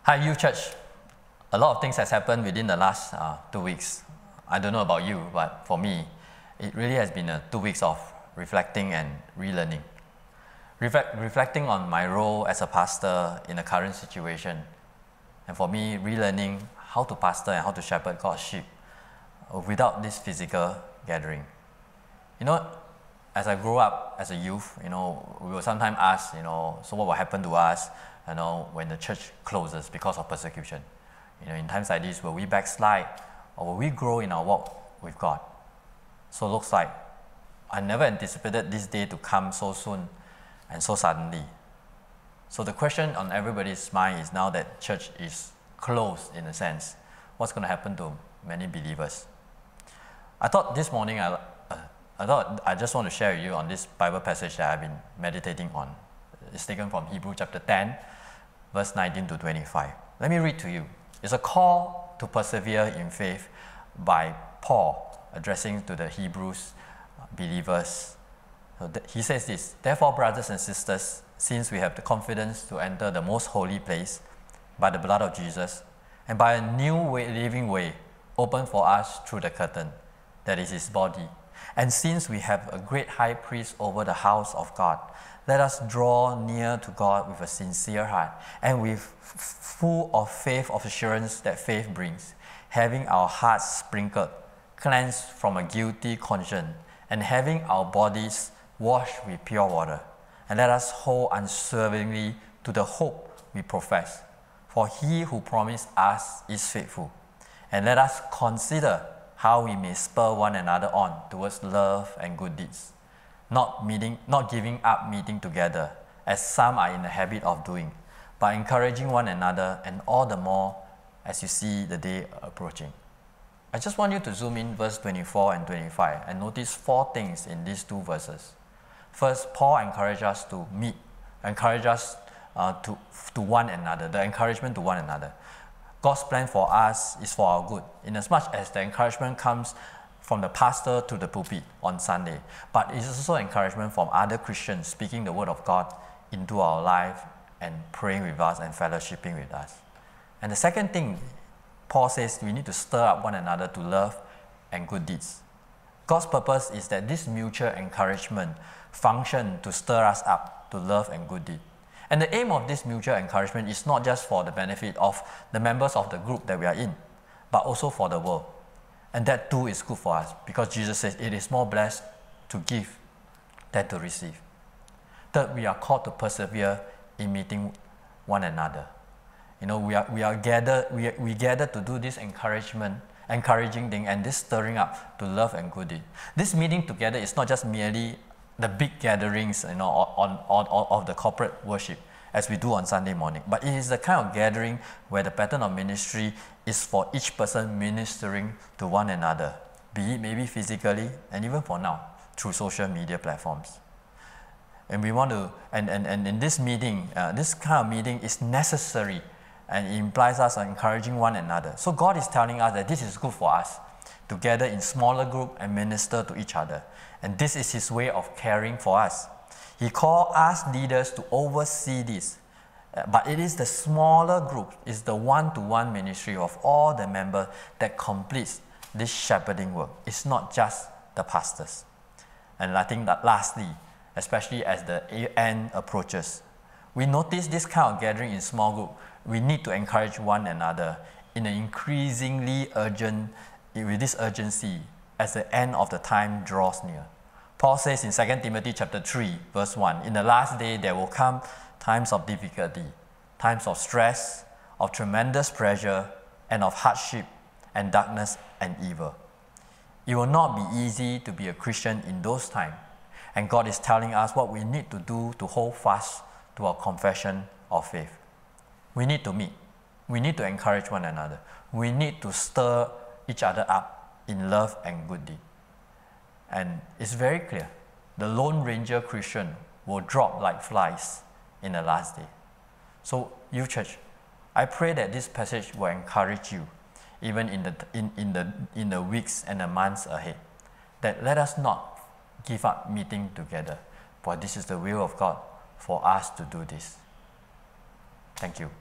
Hi, Youth Church. A lot of things has happened within the last 2 weeks. I don't know about you, but for me, it really has been 2 weeks of reflecting and relearning. Reflecting on my role as a pastor in the current situation, and for me, relearning how to pastor and how to shepherd God's sheep without this physical gathering. You know, as I grow up as a youth, we will sometimes ask, so what will happen to us, when the church closes because of persecution? In times like this, will we backslide or will we grow in our walk with God? So it looks like I never anticipated this day to come so soon and so suddenly. So the question on everybody's mind is, now that church is closed in a sense, what's going to happen to many believers? I thought this morning, I just want to share with you on this Bible passage that I've been meditating on. It's taken from Hebrews chapter 10, verse 19 to 25. Let me read to you. It's a call to persevere in faith by Paul, addressing to the Hebrews believers. So he says this: "Therefore, brothers and sisters, since we have the confidence to enter the most holy place by the blood of Jesus, and by a new living way opened for us through the curtain, that is his body, and since we have a great high priest over the house of God, let us draw near to God with a sincere heart and with full of faith of assurance that faith brings, having our hearts sprinkled, cleansed from a guilty conscience, and having our bodies washed with pure water. And let us hold unswervingly to the hope we profess. For he who promised us is faithful. And let us consider how we may spur one another on towards love and good deeds, not giving up meeting together, as some are in the habit of doing, but encouraging one another, and all the more as you see the day approaching." I just want you to zoom in verse 24 and 25 and notice 4 things in these 2 verses. First, Paul encourages us to meet, encourages us to one another, the encouragement to one another. God's plan for us is for our good, inasmuch as the encouragement comes from the pastor to the pulpit on Sunday, but it's also encouragement from other Christians speaking the word of God into our life and praying with us and fellowshipping with us. And the second thing, Paul says we need to stir up one another to love and good deeds. God's purpose is that this mutual encouragement function to stir us up to love and good deeds. And the aim of this mutual encouragement is not just for the benefit of the members of the group that we are in, but also for the world. And that too is good for us, because Jesus says it is more blessed to give than to receive. Third, we are called to persevere in meeting one another. We gather to do this encouraging thing, and this stirring up to love and good deed. This meeting together is not just merely the big gatherings, of the corporate worship as we do on Sunday morning, but it is the kind of gathering where the pattern of ministry is for each person ministering to one another, be it maybe physically, and even for now through social media platforms. And we want to, and in this meeting, this kind of meeting is necessary, and it implies us encouraging one another. So God is telling us that this is good for us, to gather in smaller group and minister to each other. And this is his way of caring for us. He called us leaders to oversee this. But it is the smaller group, it's the one-to-one ministry of all the members that completes this shepherding work. It's not just the pastors. And I think that lastly, especially as the end approaches, we notice this kind of gathering in small group, we need to encourage one another in an increasingly with this urgency as the end of the time draws near. Paul says in 2 Timothy chapter 3, verse 1, "In the last day there will come times of difficulty, times of stress, of tremendous pressure, and of hardship and darkness and evil." It will not be easy to be a Christian in those times, and God is telling us what we need to do to hold fast to our confession of faith. We need to meet. We need to encourage one another. We need to stir each other up in love and good deed. And it's very clear, the Lone Ranger Christian will drop like flies in the last day. So, Youth Church, I pray that this passage will encourage you, even in the weeks and the months ahead, that let us not give up meeting together, for this is the will of God for us to do this. Thank you.